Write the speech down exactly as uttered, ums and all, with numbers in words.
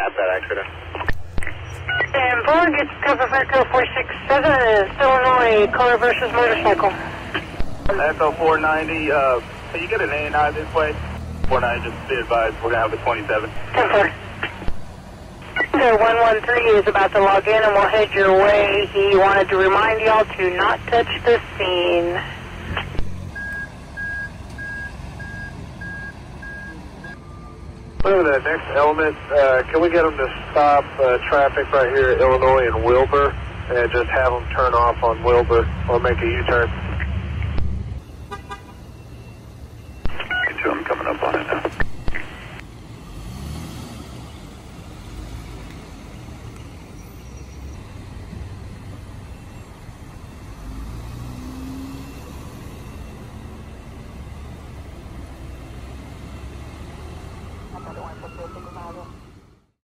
at that accident. And four gets cover for Echo four six seven, Illinois, car versus motorcycle. Echo four ninety, uh, can you get an A and I this way? four ninety, just be advised, we're going to have a twenty-seven. ten four. So one one three is about to log in and we'll head your way. He wanted to remind y'all to not touch the scene. Move that next element, uh, can we get them to stop uh, traffic right here at Illinois and Wilbur and just have them turn off on Wilbur or make a U-turn?